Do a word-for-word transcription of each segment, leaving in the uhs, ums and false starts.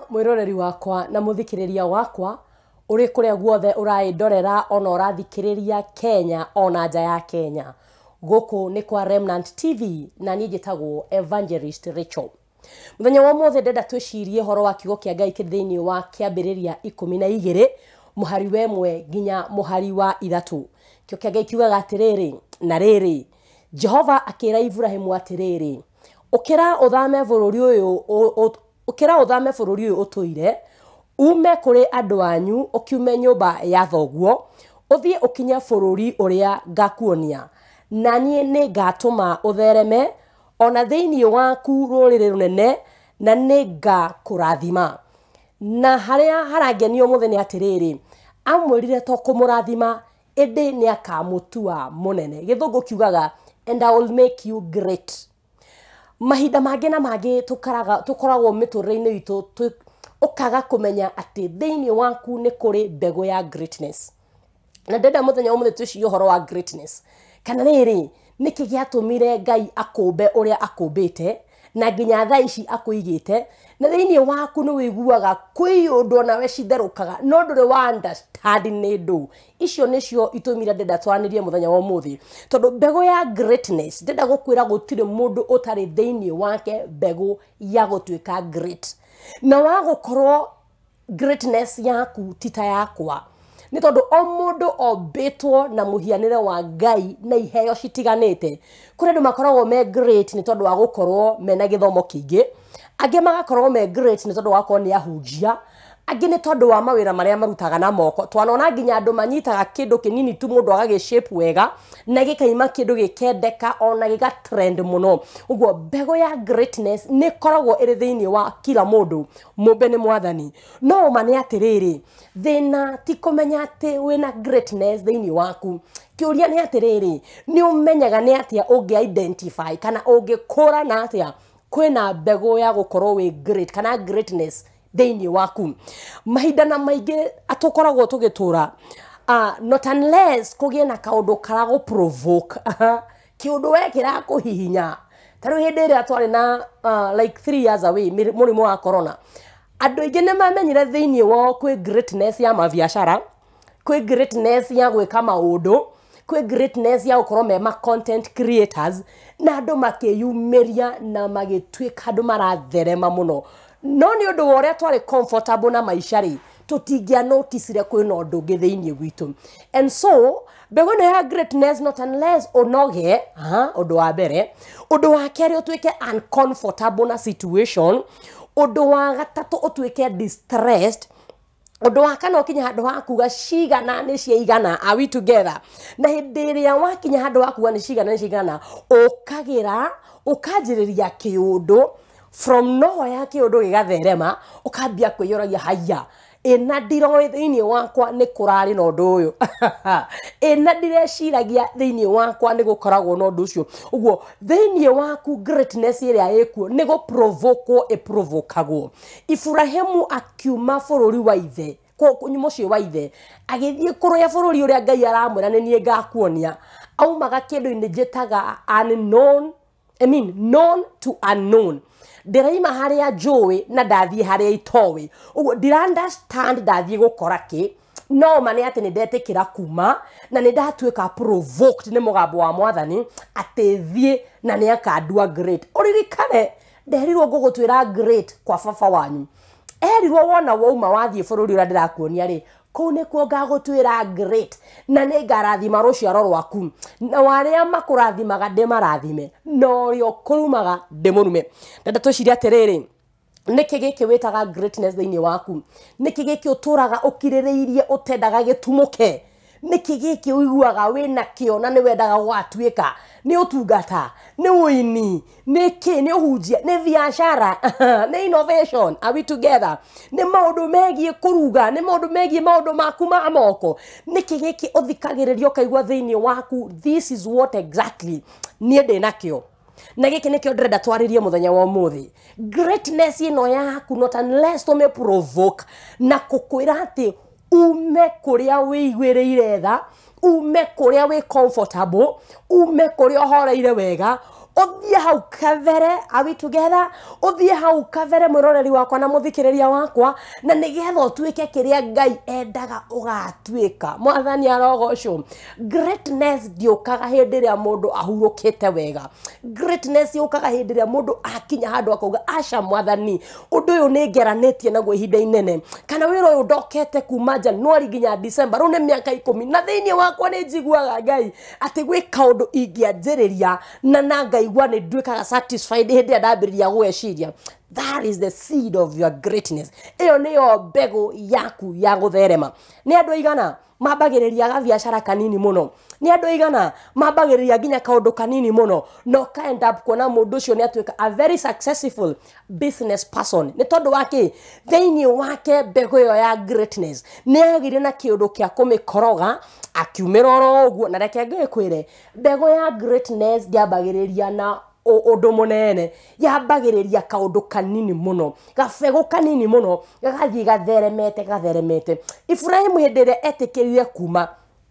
mwiroreri wakwa na muthikiriria wakwa uri kuria guothe uraindorera ona urathikiriria Kenya ona nja ya Kenya. Guku ni kwa Remnant T V na nie njitagwo Evangelist Rachael. Muthenya wa mothe ndenda twicirie horo wa kiugo kia Ngai kithiini wa kiambiriria ikumi na igiri muhari wa imwe nginya muhari wa ithatu. Kio kia Ngai kiugaga atiriri na riri Jehova akira Ibrahimu atiriri ukira uthame bururi uyu ukira uthame bururi uyu utuire ume kuri andu anyu ukiume nyumba ya thoguo uthie ukinya bururi uria ngakuonia na nie ni ngatuma uthereme ona thiini waku rurire runene na ni ngakurathima na haria harangenio muthenya atiriri amwirire to kumurathima indi ni akamutua munene githungu kiugaga and I will make you great. Mahinda mangĩ na mangĩ tukaraga tukoragwo miturire-ini witu ukaga kumenya ati thiini waku ni kuri mbegu ya greatness na ndenda muthenya umwe tuciyo horo wa greatness kana riri niki giatumire Ngai akumbe uria akumbite na nginya thaa ici akuigite na thiini waku ni wiguaga kwi undu na we citherukaga no nduri wa understand ni ndu icio nicio itumire ndenda twanirie muthenya wa muthi tondu mbegu ya greatness ndenda gukwira gutire mundu utari thiini wake mbegu ya gutuika great na wa gukorwo greatness yaku tita yakwa ni tondu o mundu obetwo na muhianire wa Ngai na iheo citiganite kuri andu makoragwo me great ni tondu wa gukorwo mena githomo kingi angi magakorwo me great ni tondu wa ko ni ahunjia angi ni tondu wa mawira maria marutaga na moko twanona nginya andu manyitaga kindu kinini tu mundu agagi shape wega na gikaima kindu gikendeka ona giga trend muno uguo mbego ya greatness ni koragwo iri thiini wa kila mundu mumbe ni mwathani no mane atiriri thina ti kumenya ati wina greatness thiini waku kiuria ni atiriri ni umenyaga ni atia ungi identify kana ungi kura na atia kwina mbego ya gukorwo wi great kana greatness thiini waku mahinda na maingi atukoragwo tugitura uh, not unless kugie na kaundu karago provoke kiundu wekira kuhihinya taru hindi ria twari na uh, like three years away murimu wa corona andu ingi ne mamenyire thiini wao kwi greatness ya mabiashara kwi greatness ya gwika maundu kwi greatness ya ukorwo me ma content creators na andu makiyumeria na magitwika andu maratherema muno no ni undu woria twari comfortable na maisha ri tutingia notice ria kwina undu ngithiini gwitu and so mbegu no ya greatness not unless onoge ha undu wa mbere undu wa keri utwike uncomfortable na situation undu wa gatatu utwike distressed undu wa kana ukinya handu hakuga cigana ni ciigana are we together na hindi iria wakinya handu hakuga ni cigana ni cigana ukagira ukanjiriria kiundu from nowhere kiundu gigatherema ukambia kwiyuragia haya ena ndiro thiini wakwa ni kurari no ndu uyu ena ndireciragia thiini wakwa ni gukoragwo no ndu ucio uguo thiini waku greatness iria ikuo ni go provoke e provokagwo Ibrahimu akiuma bururi wa ithe ko mucio wa ithe agithie kuroya bururi uria Ngai aramwira ni nie ngakuonia aumaga kindu ini jetaga unknown I mean known to unknown ndiraima haria njui na ndathie haria itowi uguo ndira understand ndathie gukora ki no mane ati ni ndetikira kuma na ni ndatwika provoked ni mugambo wa mwathani atethie na ni akandua great uririkane nderirwo ngugutwira great kwa baba wanyu erirwo wona wauma wathie bururi ura ndirakuonia ri kuu nikuo ngagutwira great na ni ngarathima ruciaro rwaku na waria makurathimaga ndimarathime no rio kurumaga ndimurume ndenda twiciria atiriri niki giki witaga greatness thiini waku niki giki uturaga ukiririirie utendaga gitumuke niki giki uiguaga wina kio na ni wendaga gwatwika ni utungata ni uini niki ni uhunjia ni biashara ni innovation are we together ni maundu megie kuruga ni maundu megie maundu maku ma moko niki giki uthikagiririo kaigwa thiini waku this is what exactly ni ndi nakio na giki nikio ndrenda twaririe muthenya wa muthi greatness ino yaku not unless to me provoke na kukwira ati ume kuria wiguiriire tha ume kuria we comfortable ume kuria horeire wega uthie hau kavere, are we together? Uthie hau kavere mwiroreri wakwa na muthikiriria wakwa, na nigetha utuike kiria Ngai endaga ugatuika. Mwathani arogocwo. Greatness ndiokaga hindi ria mundu ahurukite wega. Greatness yokaga hindi ria mundu akinya handu akauga aca Mwathani undu uyu ni ngeranitie naguo ihinda inene, kana wira uyu ndokete kuma January nginya December, ru ni miaka ikumi, na thiini wakwa ni njiguaga Ngai ati gwika undu ingianjiriria na na ngaigua ni nduikaga satisfied hindi ndambiriria gweciria. That is the seed of your greatness. Eyo niyo mbegu yaku ya gutherema. Ni andu aigana mambagiriria ga biashara kanini muno, ni andu aigana mambagiriria nginya kaundu kanini muno, no ka end up kuona mundu ucio ni atuika a very successful business person. Ni tondu wake thiini wake mbegu yo ya greatness ni agire na kiundu kia kumikoroga akiumira oro uguo. Na reke ngikwire mbegu ya greatness ndiambagiriria na undu munene, yambagiriria kaundu kanini muno, gabegu kanini muno, gagathie gatheremete gatheremete. Ibrahimu hindire etikirire kuma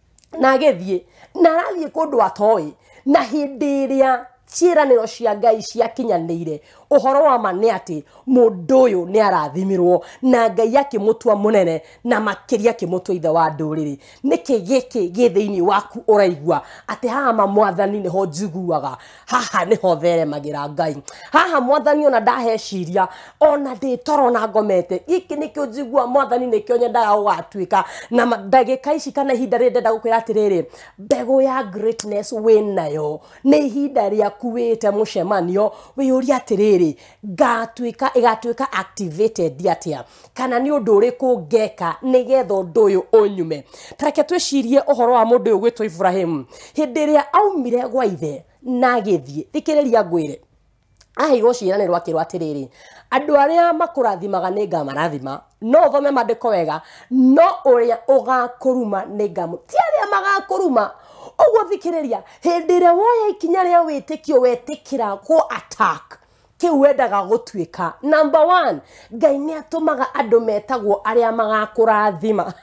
na agithie na arathie kundu atoi, na hindiria ciiraniro cia Ngai ciakinyanire, uhoro wa ma ni ati mundu uyu ni arathimirwo na Ngai akimutua munene na makiria akimutua ithe wa nduriri. Niki giki githiini waku uraigua ati haha ma Mwathani ni ho njiguaga, haha ni ho theremagira Ngai, haha Mwathani ona ndaheciria ona ndi toro na ngomete, giki nikio njigua Mwathani nikio nyendaga ugatuika. Na ndagika ici kana ihinda ri ndenda gukwira atiriri, mbegu ya greatness winayo ni ihinda ria kuwite mucemanio wiyuria atiriri gatuika igatuika activated atia, kana ni undu uriku ngeka nigetha undu uyu unyume. Tareke twicirie uhoro wa mundu uyu gwitwo Ibrahim hindi ria aumire gwa ithe na agithie. Thikiriria ngwire ahirwo ciiranirwo akirwo atiriri, andu aria makurathimaga ni ngamarathima, no thome mandiko wega, no uria ugakuruma ni ngamu ti aria magakuruma. Uguo thikiriria hindi ria woya ikinya ria witikio wetikira ko attack kiu wendaga gutuika. Number one, Ngai ni atumaga andu metagwo aria magakurathima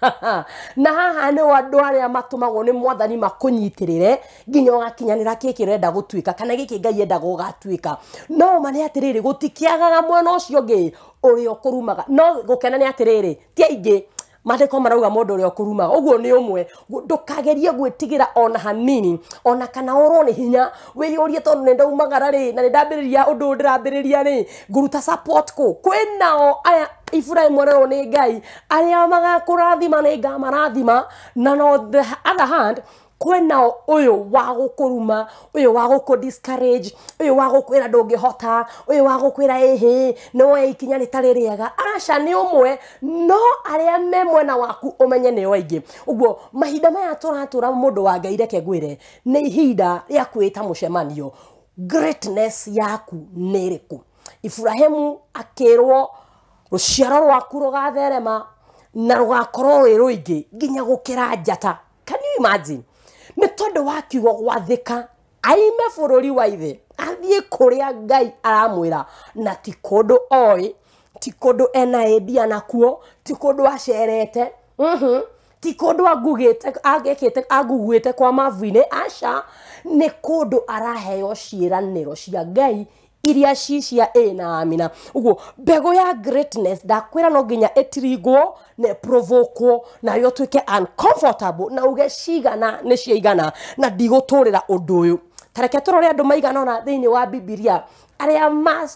na haha ni andu aria matumagwo ni Mwathani makunyitirire nginya ugakinyanira kiki renda gutuika kana giki Ngai endaga ugatuika. No mane atiriri gutikiagaga mwena ucio ngi uri okurumaga, no gukena ni atiriri ti aingi mandiko marauga mundu uri okurumaga uguo ni umwe. Ndukagerie gwitigira ona hanini, ona kana urone hinya wiyurie tondu nenda umagara ri na ndambiriria undu ndirambiriria ri nguruta support ku kwinao aya Ibrahimu rero ni Ngai aria magakurathima ni ngamarathima, na no the other hand kwena uyu wa gukuruma, uyu wa guku discourage, uyu wa gukwira ndungihota, uyu wa gukwira ehe no ikinya ritari riega. Aca ni umwe, no aria me mwena waku umenye ni waingi. Uguo mahinda maya turatura mundu wa Ngai reke ngwire ni ihinda ria kwita mucemanio. Greatness yaku ni riku? Ibrahimu akirwo ruciaro rwaku rugatherema na rugakorwo wi ruingi nginya gukira njata. Can you imagine? Ni tondu wa kiugo gwathika aime bururi wa ithe athie kuria Ngai aramwira, na ti kundu oi, ti kundu ena endia nakuo, ti kundu acerete, mhm ti kundu agugite agekite aguguite kwa mavuine. Aca ni kundu araheo ciiraniro cia Ngai iria cicia ena amina. Uguo mbegu ya greatness ndakwira no nginya etirigwo ne provoke na yo twike uncomfortable na uge cigana ni ciigana na ndiguturira undu uyu. Tareke turore andu maigana ona thiini wa Biblia aria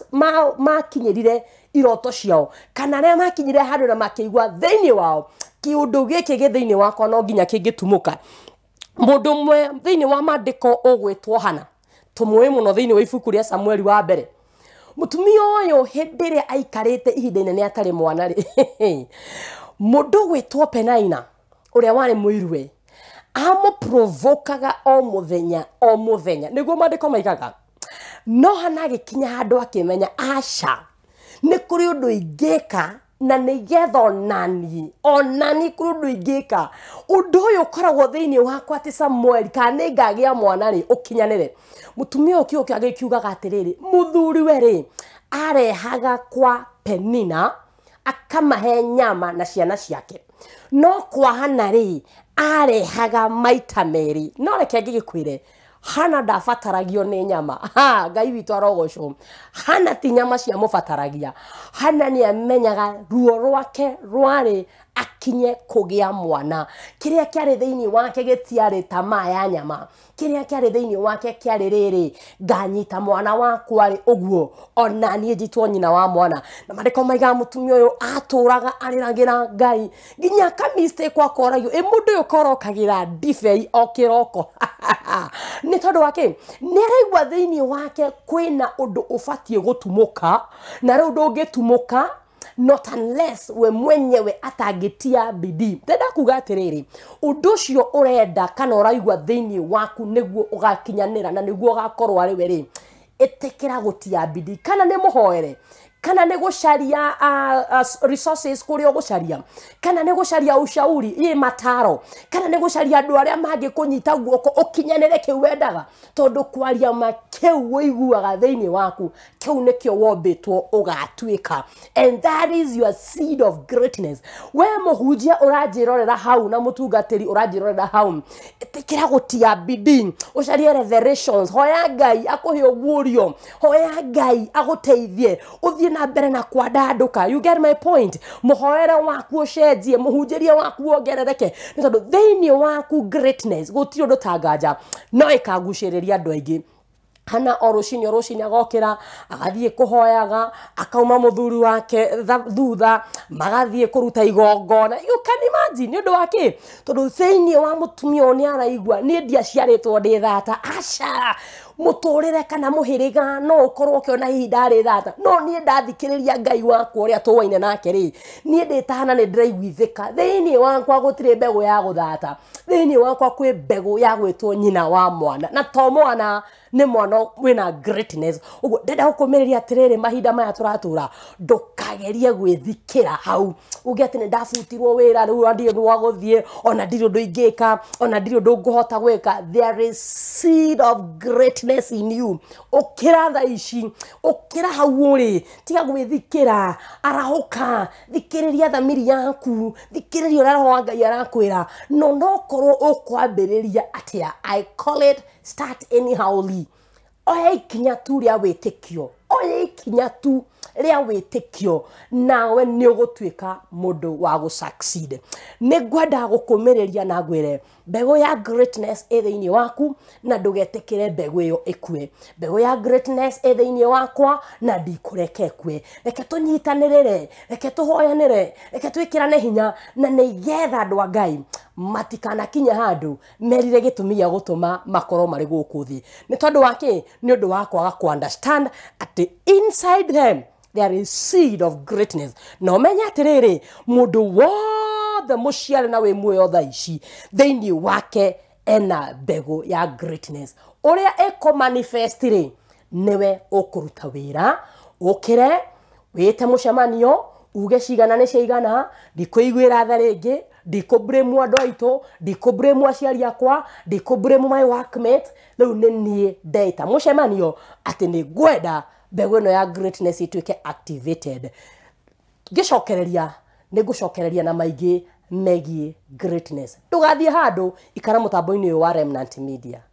makinyirire iroto ciao, kana aria makinyire handu na makigwa thiini wao kiundu giki gi thiini wakwa no nginya kingitumuka. Mundu mwe thiini wa mandiko ugwitwo Hana, tumwe muno thiini wa ibuku ria Samueli wa mbere. Mutumia uyu hindi ria aikarite ihinda inene atari mwana ri mundu gwitwo Penaina uria wari muirwe amo provokaga o muthenya o muthenya, niguo mandiko maigaga. No Hana gikinya handu akimenya aca ni kuri undu ingika na nigetha onani onani kuri undu ingika undu uyu ukoragwo thiini wakwa ati Samueli kana ngagia mwana ri ukinyanire. Mutumia ukio kiage kiugaga atiriri muthuri we ri arehaga kwa Penina akamahe nyama na ciana ciake, no kwa Hana ri arehaga maita meri. No reke ngigikwire hana ndabataragio ni nyama ha Ngai witũ arogocwo hana ti nyama cia mũbataragia hana ni amenyaga ruo rwake rwari akinye kugia mwana kiria kiari thiini wake gitiari tamaa ya nyama kiria kiari thiini wake kiari riri nganyita mwana wakwa ri uguo ona nie njitwo nyina wa mwana na mariko maiga mutumia uyu aturaga ariragira Ngai nginya ka mistake akoragio e mundu uyu korokagira ndibei o kiroko ni tondu wake ni araigua thiini wake kwina undu ubatie gutumuka na riu ndungitumuka not unless we mwenyewe atangitia bidii ndenda kuga atiriri undu cio urenda kana uraigua thiini waku niguo ugakinyanira na niguo ugakorwo ari we ri etekera gutia bidii kana ni muhoere kana ne gusharia uh, uh, resources kuri ogusharia kana ne gusharia ushauri i mataro kana ne gusharia andu aria magi kunyita guoko ukinyanire kiu wendaga tondu kwaria makeu wiguaga thiini waku kiu nikio wombitwo ugatwika and that is your seed of greatness we muhujia urajirorera hau na mutungatiri urajirorera hau etekera gutia bidii usharia revelations hoya Ngai akuhe ogurio hoya Ngai aguteithie uthie na mbere na kwandanduka you get my point muhoere waku ucenjie muhunjiria waku ongerereke ni tondu thiini waku greatness gutiri undu tangaja no ikaguciriria andu aingi hana oroshini oroshini agokira agathie kuhoyaga akauma muthuri wake thutha magathie kuruta igongona you can imagine ni undu wake tondu thiini wa mutumia ni araigua ni ndia ciaritwo ndi thata aca muturire kana muhiriga no ukorwo kiona ihinda ri thata no nie ndathikiriria Ngai wakwa uria tuwaine nake ri nie nditahana ni ndiraiguithika thiini wakwa gutire mbegu ya guthata thiini wakwa kwi mbegu ya gwitwo nyina wa mwana na to mwana ni mwana wina greatness uguo ndenda gukumiriria atiriri mahinda maya turatura ndukagerie gwithikira hau uge ati ni ndabutirwo wira riu ndio nwa guthie ona ndio ndu ingika ona ndio ndu nguhota gwika there is seed of greatness in you ukira tha ici ukira hau uri tiga gwithikira arahuka thikiriria thamiri yaku thikiriria ura roho wa Ngai arakwira no no korwo ukwambiriria atia I call it start anyhowly oya ikinya tu ria witikio oya ikinya tu ria witikio nawe ni ugutwika mundu wa gu succeed ni gwenda gukumiriria na gwire mbego ya greatness ethiini waku na ndugetekere mbego iyo ikue mbego ya greatness ethiini wakwa na ndikureke kwe reke tunyitanirire reke tuhoyanire reke twikirane hinya na nigetha andu a Ngai matikana kinya handu merire gitumia gutuma makoro mari guku thi ni tondu wake ni undu wakwa ga understand at the inside them there is seed of greatness no menya atiriri mundu wothe muciare na we muoyo tha ici thiini wake ena mbegu ya greatness uria eko manifest ri niwe ukuruta wira ukire wite mucemanio uge cigana ni cigana ndikuiguira tha ringi ndikubremu andu aitu ndikubremu aciari akwa ndikubremu my workmate riu ni nie data mucemanio ati ni gwenda mbegu ino ya greatness itwike activated gicokereria ni gucokereria na maingi megie greatness ndugathie handu ikara mutambo-ini uyu wa Remnant Media.